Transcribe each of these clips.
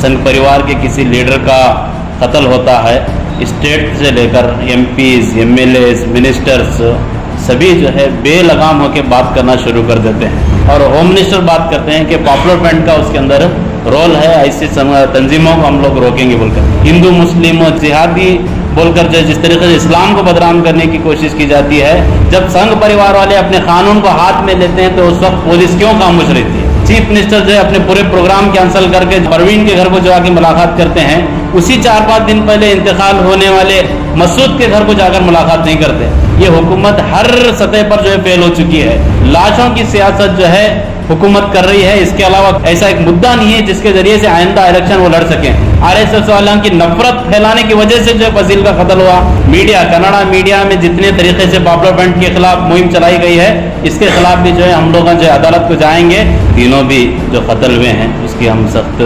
संघ परिवार के किसी लीडर का कत्ल होता है, स्टेट से लेकर एमपीज, एमएलएज, मिनिस्टर्स सभी जो है बेलगाम होकर बात करना शुरू कर देते हैं और होम मिनिस्टर बात करते हैं कि पॉपुलर फ्रंट का उसके अंदर रोल है, ऐसी तंजीमों को हम लोग रोकेंगे बोलकर। हिंदू मुस्लिम जिहादी बोलकर जो जिस तरीके से इस्लाम को बदनाम करने की कोशिश की जाती है, जब संघ परिवार वाले अपने कानून को हाथ में लेते हैं तो उस वक्त पुलिस क्यों खामोश रहती है। चीफ मिनिस्टर जो है अपने पूरे प्रोग्राम कैंसिल करके परवीन के घर को जाकर मुलाकात करते हैं, उसी 4-5 दिन पहले इंतकाल होने वाले मसूद के घर को जाकर मुलाकात नहीं करते। ये हुकूमत हर सतह पर जो है फेल हो चुकी है। लाशों की सियासत जो है हुकूमत कर रही है, इसके अलावा ऐसा एक मुद्दा नहीं है जिसके जरिए से आइंदा इलेक्शन वो लड़ सकें। आरएसएस वालों की नफरत फैलाने की वजह से जो फजील का कत्ल हुआ, मीडिया, कन्नड़ा मीडिया में जितने तरीके से पॉपुलर फ्रंट के खिलाफ मुहिम चलाई गई है, इसके खिलाफ भी जो है हम लोग जो अदालत को जाएंगे। तीनों भी जो कत्ल हुए हैं उसकी हम सख्त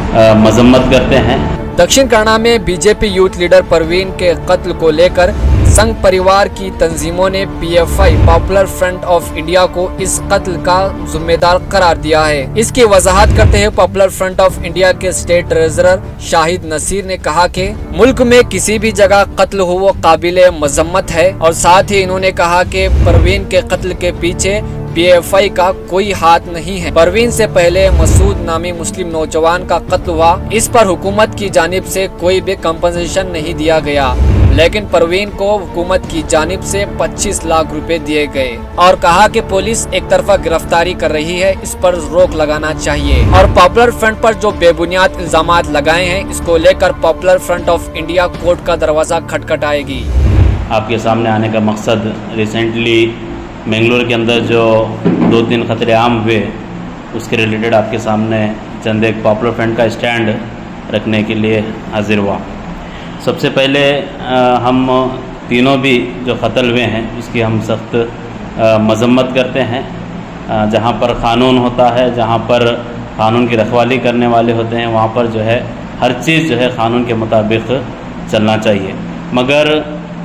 मजम्मत करते हैं। दक्षिण कन्नड़ा में बीजेपी यूथ लीडर परवीन के कत्ल को लेकर संघ परिवार की तंजीमों ने PFI popular front of India को इस कत्ल का जिम्मेदार करार दिया है। इसकी वजाहत करते हुए पॉपुलर फ्रंट ऑफ इंडिया के स्टेट ट्रेजरर शाहिद नसीर ने कहा कि मुल्क में किसी भी जगह कत्ल हो वो काबिले मजम्मत है और साथ ही इन्होंने कहा कि परवीन के कत्ल के पीछे पीएफआई का कोई हाथ नहीं है। परवीन से पहले मसूद नामी मुस्लिम नौजवान का कत्ल हुआ, इस पर हुकूमत की जानिब से कोई भी कंपनसेशन नहीं दिया गया, लेकिन परवीन को हुकूमत की जानिब से 25 लाख रुपए दिए गए और कहा कि पुलिस एक तरफा गिरफ्तारी कर रही है, इस पर रोक लगाना चाहिए। और पॉपुलर फ्रंट पर जो बेबुनियाद इल्जामात लगाए हैं, इसको लेकर Popular front of India court का दरवाजा खटखटाएगी। आपके सामने आने का मकसद रिसेंटली बेंगलुरु के अंदर जो 2-3 खतरे आम हुए उसके रिलेटेड आपके सामने चंद एक पॉपुलर फ्रंट का स्टैंड रखने के लिए हाजिर हुआ। सबसे पहले हम तीनों भी जो कत्ल हुए हैं उसकी हम सख्त मजम्मत करते हैं। जहाँ पर कानून होता है, जहाँ पर कानून की रखवाली करने वाले होते हैं, वहाँ पर जो है हर चीज़ जो है कानून के मुताबिक चलना चाहिए। मगर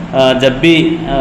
जब भी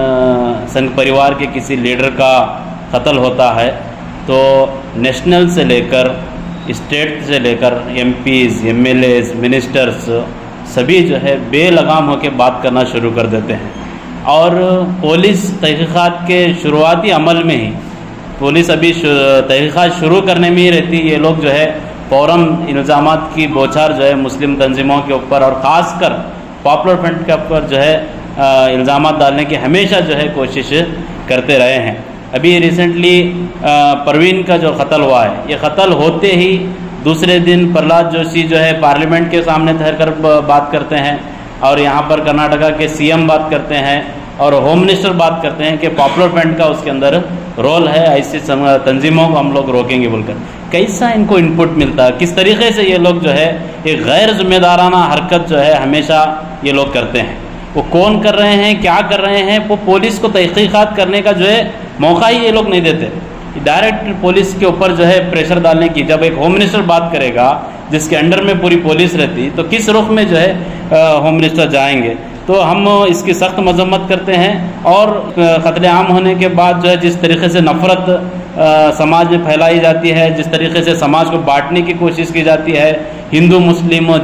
संघ परिवार के किसी लीडर का कत्ल होता है तो नेशनल से लेकर स्टेट से लेकर एमपीज, एमएलएज, मिनिस्टर्स सभी जो है बेलगाम होकर बात करना शुरू कर देते हैं और पुलिस तहकीकात के शुरुआती अमल में ही, पुलिस अभी तहकीकात शुरू करने में ही रहती, ये लोग जो है फ़ौरन इल्ज़ामात की बौछार जो है मुस्लिम तंजीमों के ऊपर और ख़ासकर पॉपुलर फ्रंट के ऊपर जो है इल्ज़ामात डालने की हमेशा जो है कोशिश करते रहे हैं। अभी रिसेंटली परवीन का जो कत्ल हुआ है, ये कत्ल होते ही दूसरे दिन प्रहलाद जोशी जो है पार्लियामेंट के सामने ठहरकर बात करते हैं और यहाँ पर कर्नाटका के सीएम बात करते हैं और होम मिनिस्टर बात करते हैं कि पॉपुलर फ्रंट का उसके अंदर रोल है, ऐसी तंजीमों को हम लोग रोकेंगे बोलकर। कैसा इनको इनपुट मिलता है, किस तरीके से ये लोग जो है एक गैर जिम्मेदाराना हरकत जो है हमेशा ये लोग करते हैं। वो कौन कर रहे हैं, क्या कर रहे हैं, वो पुलिस को तहकीकात करने का जो है मौका ही ये लोग नहीं देते। डायरेक्ट पुलिस के ऊपर जो है प्रेशर डालने की, जब एक होम मिनिस्टर बात करेगा जिसके अंडर में पूरी पुलिस रहती, तो किस रुख में जो है होम मिनिस्टर जाएंगे। तो हम इसकी सख्त मजम्मत करते हैं और कत्लेआम होने के बाद जो है जिस तरीके से नफ़रत समाज में फैलाई जाती है, जिस तरीके से समाज को बांटने की कोशिश की जाती है, हिंदू मुस्लिम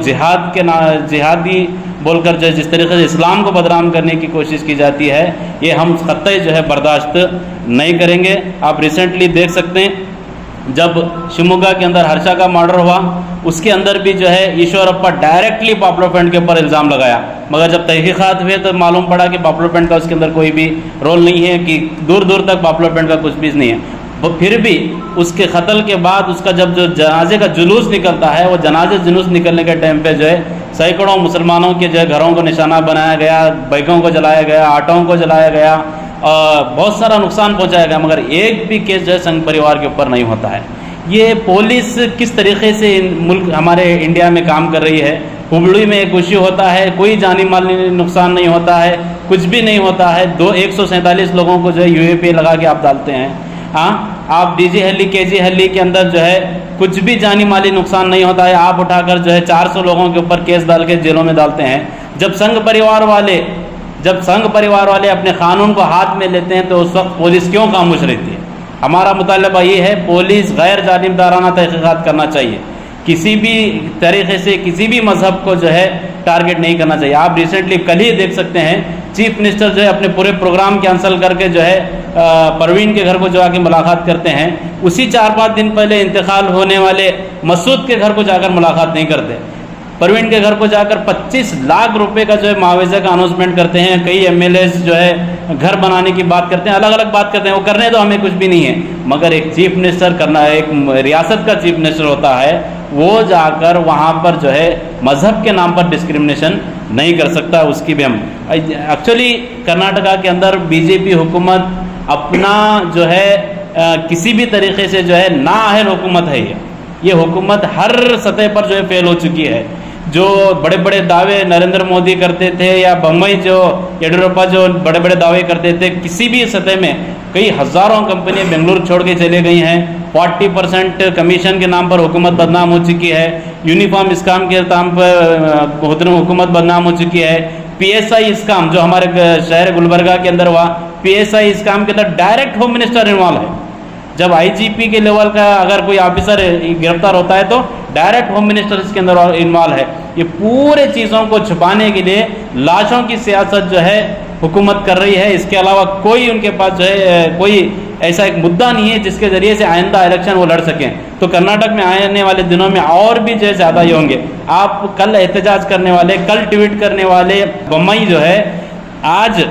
जिहादी बोलकर जो जिस तरीके से इस्लाम को बदनाम करने की कोशिश की जाती है, ये हम कतई जो है बर्दाश्त नहीं करेंगे। आप रिसेंटली देख सकते हैं जब शिवमोगा के अंदर हर्षा का मर्डर हुआ, उसके अंदर भी जो है ईश्वरप्पा डायरेक्टली पॉपुलर फ्रंट के ऊपर इल्ज़ाम लगाया, मगर जब तहकीकात हुए तो मालूम पड़ा कि पॉपुलर फ्रंट का उसके अंदर कोई भी रोल नहीं है, कि दूर दूर तक पॉपुलर फ्रंट का कुछ भी नहीं है। फिर भी उसके कत्ल के बाद उसका जब जो जनाजे का जुलूस निकलता है, वो जनाजे जुलूस निकलने के टाइम पे जो है सैकड़ों मुसलमानों के जो है घरों को निशाना बनाया गया, बाइकों को जलाया गया, ऑटों को जलाया गया, बहुत सारा नुकसान पहुंचाया गया, मगर एक भी केस जो है संघ परिवार के ऊपर नहीं होता है। ये पुलिस किस तरीके से मुल्क हमारे इंडिया में काम कर रही है। हुबली में एक इश्यू होता है, कोई जानी माली नुकसान नहीं होता है, कुछ भी नहीं होता है, 147 लोगों को जो है यूएपी लगा के आप डालते हैं। हाँ, आप डीजी हल्ली केजी हल्ली के अंदर जो है कुछ भी जानी माली नुकसान नहीं होता है, आप उठाकर जो है 400 लोगों के ऊपर केस डाल के जेलों में डालते हैं। जब संघ परिवार वाले अपने कानून को हाथ में लेते हैं तो उस वक्त पुलिस क्यों खामोश रहती है। हमारा मुतालबा ये है, पुलिस गैर जानिबदाराना तहकीकात करना चाहिए। किसी भी तरीके से किसी भी मजहब को जो है टारगेट नहीं करना चाहिए। आप रिसेंटली कल ही देख सकते हैं चीफ मिनिस्टर जो है अपने पूरे प्रोग्राम कैंसिल करके जो है परवीन के घर को जाके मुलाकात करते हैं। उसी 4-5 दिन पहले इंतकाल होने वाले मसूद के घर को जाकर मुलाकात नहीं करते। परवीन के घर को जाकर 25 लाख रुपए का जो है मुआवजे का अनाउंसमेंट करते हैं। कई एमएलएस जो है घर बनाने की बात करते हैं, अलग अलग बात करते हैं। वो करने तो हमें कुछ भी नहीं है, मगर एक चीफ मिनिस्टर करना, एक रियासत का चीफ मिनिस्टर होता है, वो जाकर वहाँ पर जो है मजहब के नाम पर डिस्क्रिमिनेशन नहीं कर सकता। उसकी भी हम एक्चुअली कर्नाटका के अंदर बीजेपी हुकूमत अपना जो है किसी भी तरीके से जो है नाअहल हुकूमत है। ये हुकूमत हर सतह पर जो है फेल हो चुकी है। जो बड़े बड़े दावे नरेंद्र मोदी करते थे या बम्बई जो येडियुरप्पा जो बड़े बड़े दावे करते थे, किसी भी सतह में कई हज़ारों कंपनियां बेंगलुरु छोड़ के चले गई हैं। 40% कमीशन के नाम पर हुकूमत बदनाम हो चुकी है। यूनिफॉर्म स्काम के नाम पर हुकूमत बदनाम हो चुकी है। PSI स्काम जो हमारे शहर गुलबर्गा के अंदर हुआ, PSI स्काम के अंदर डायरेक्ट होम मिनिस्टर इन्वॉल्व है। जब IGP के लेवल का अगर कोई ऑफिसर गिरफ्तार होता है तो डायरेक्ट होम मिनिस्टर इसके अंदर इन्वॉल्व है। ये पूरे चीज़ों को छुपाने के लिए लाशों की सियासत जो है हुकूमत कर रही है। इसके अलावा कोई उनके पास जो है कोई ऐसा एक मुद्दा नहीं है जिसके जरिए से आइंदा इलेक्शन वो लड़ सकें। तो कर्नाटक में आने वाले दिनों में और भी जो है ज़्यादा ये होंगे। आप कल एहतजाज करने वाले, कल ट्वीट करने वाले बम्बई जो है आज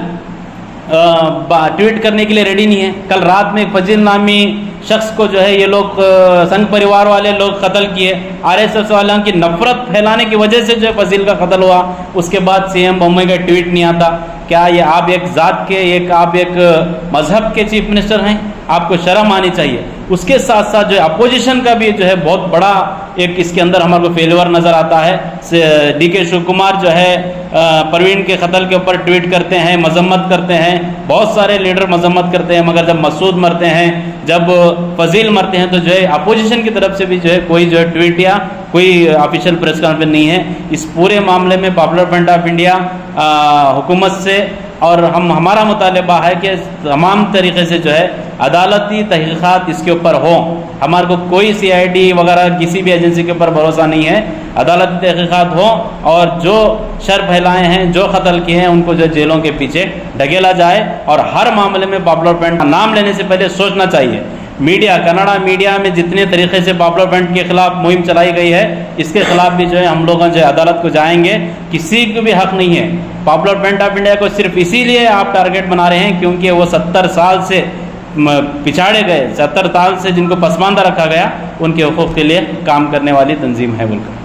ट्वीट करने के लिए रेडी नहीं है। कल रात में फजील नामी शख्स को जो है ये लोग संघ परिवार वाले लोग कत्ल किए। RSS वालों की नफरत फैलाने की वजह से जो है फजील का कत्ल हुआ। उसके बाद CM बम्बई का ट्वीट नहीं आता। क्या ये आप एक जात के आप एक मजहब के चीफ मिनिस्टर हैं? आपको शर्म आनी चाहिए। उसके साथ साथ जो है अपोजिशन का भी जो है बहुत बड़ा एक इसके अंदर हमारे को फेलियर नज़र आता है। DK शिव कुमार जो है परवीन के कत्ल के ऊपर ट्वीट करते हैं, मजम्मत करते हैं। बहुत सारे लीडर मजम्मत करते हैं, मगर जब मसूद मरते हैं, जब फजील मरते हैं तो जो है अपोजिशन की तरफ से भी जो है कोई जो है ट्वीट या कोई ऑफिशियल प्रेस कॉन्फ्रेंस नहीं है। इस पूरे मामले में पॉपुलर फ्रंट ऑफ इंडिया हुकूमत से और हमारा मुतालबा है कि तमाम तरीके से जो है अदालती तहकीकात इसके ऊपर हो। हमारे को कोई CID वगैरह किसी भी एजेंसी के ऊपर भरोसा नहीं है। अदालती तहकीकात हो और जो शर फैलाए हैं, जो कत्ल किए हैं, उनको जो जेलों के पीछे ढकेला जाए। और हर मामले में पॉपुलर फ्रंट नाम लेने से पहले सोचना चाहिए। मीडिया, कन्नड़ा मीडिया में जितने तरीके से पॉपुलर फ्रंट के खिलाफ मुहिम चलाई गई है, इसके खिलाफ भी जो है हम लोग जो है अदालत को जाएंगे। किसी को भी हक नहीं है। पॉपुलर फ्रंट ऑफ इंडिया को सिर्फ इसीलिए आप टारगेट बना रहे हैं क्योंकि वो 70 साल से पिछाड़े गए, 70 साल से जिनको पसमानदा रखा गया, उनके हकूक़ के लिए काम करने वाली तंजीम है बोलकर।